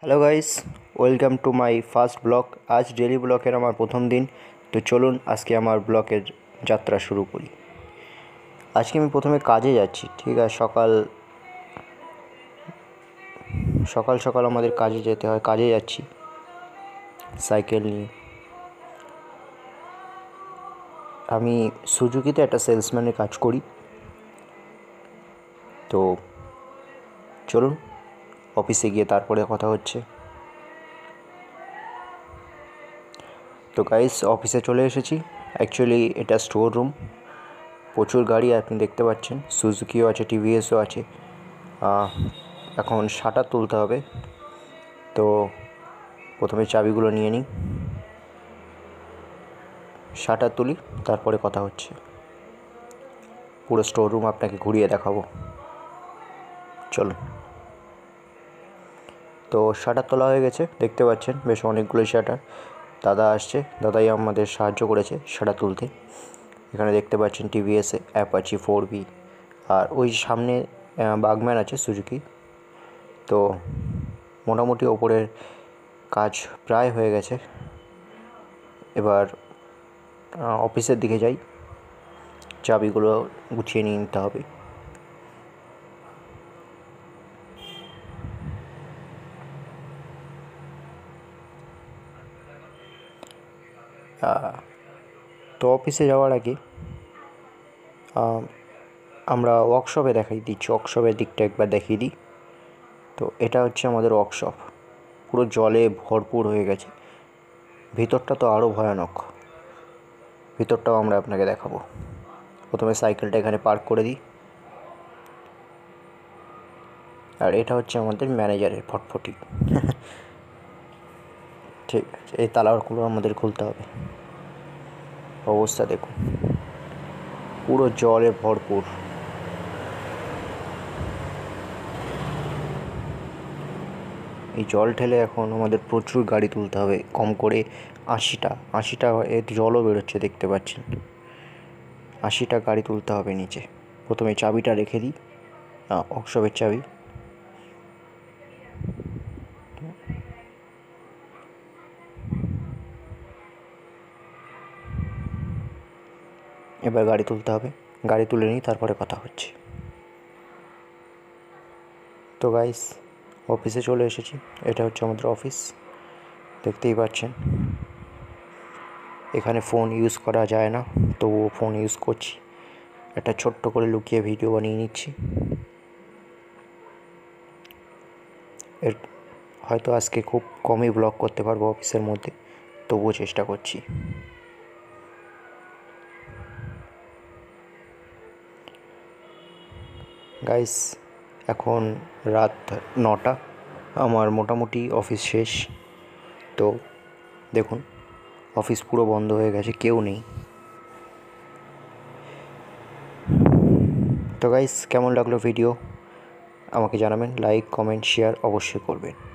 Hello guys, welcome to my first vlog. আজ daily ব্লগের আমার প্রথম দিন। তো চলুন আজকে আমার ব্লগের যাত্রা শুরু করি। আজকে আমি প্রথমে কাজে যাচ্ছি, ঠিক আছে। সকাল সকাল আমাদের কাজে যেতে হয়, কাজে যাচ্ছি সাইকেল নিয়ে। আমি সুজুকিতে একটা সেলসম্যানের কাজ করি। তো চলুন অফিসে গিয়ে তারপরে কথা হচ্ছে। তো গাইস, অফিসে চলে এসেছি। অ্যাকচুয়ালি এটা স্টোর রুম, প্রচুর গাড়ি আপনি দেখতে পাচ্ছেন। সুজুকিও আছে, টিভিএসও আছে। এখন শাটার তুলতে হবে। তো প্রথমে চাবিগুলো নিয়ে নিই, শাটার তুলি, তারপরে কথা হচ্ছে। পুরো স্টোর রুম আপনাকে ঘুরিয়ে দেখাবো, চলুন। তো শাটার তোলা হয়ে গেছে, দেখতে পাচ্ছেন বেশ অনেকগুলো শাটার। দাদা আসছে, দাদাই আমাদের সাহায্য করেছে শাটার তুলতে। এখানে দেখতে পাচ্ছেন টিভিএস অ্যাপাচি 4B, আর ওই সামনে বাগম্যান আছে সুজুকি। তো মোটামুটি ওপরের কাজ প্রায় হয়ে গেছে। এবার অফিসের দিকে যাই, চাবিগুলো গুছিয়ে নিয়ে নিতে হবে। তো অফিসে যাওয়ার আগে আমরা ওয়ার্কশপে দিচ্ছি, ওয়ার্কশপের দিকটা একবার দেখিয়ে দিই। তো এটা হচ্ছে আমাদের ওয়ার্কশপ, পুরো জলে ভরপুর হয়ে গেছে। ভিতরটা তো আরও ভয়ানক, ভিতরটাও আমরা আপনাকে দেখাবো। প্রথমে সাইকেলটা এখানে পার্ক করে দিই। আর এটা হচ্ছে আমাদের ম্যানেজারের ফটফটি। ঠিক আছে, এই তালাগুলো আমাদের খুলতে হবে। অবস্থা দেখুন, পুরো জলে ভরপুর। এই জল ঠেলে এখন আমাদের প্রচুর গাড়ি তুলতে হবে, কম করে 80টা এর জলও বেরোচ্ছে, দেখতে পাচ্ছেন। 80টা গাড়ি তুলতে হবে নিচে। প্রথমে চাবিটা রেখে দিই, ওয়ার্কশপের চাবি। এবার গাড়ি তুলতে হবে, গাড়ি তুলে নিই, তারপরে কথা হচ্ছে। তো গাইস, অফিসে চলে এসেছি। এটা হচ্ছে আমাদের অফিস, দেখতেই পাচ্ছেন। এখানে ফোন ইউজ করা যায় না, তবুও ফোন ইউজ করছি। একটা ছোট্ট করে লুকিয়ে ভিডিও বানিয়ে নিচ্ছি। হয়তো আজকে খুব কমই ব্লগ করতে পারবো অফিসের মধ্যে, তবুও চেষ্টা করছি। গাইস, এখন রাত 9টা, আমার মোটামুটি অফিস শেষ। তো দেখুন, অফিস পুরো বন্ধ হয়ে গেছে, কেউ নেই। তো গাইস, কেমন লাগলো ভিডিও আমাকে জানাবেন। লাইক, কমেন্ট, শেয়ার অবশ্যই করবেন।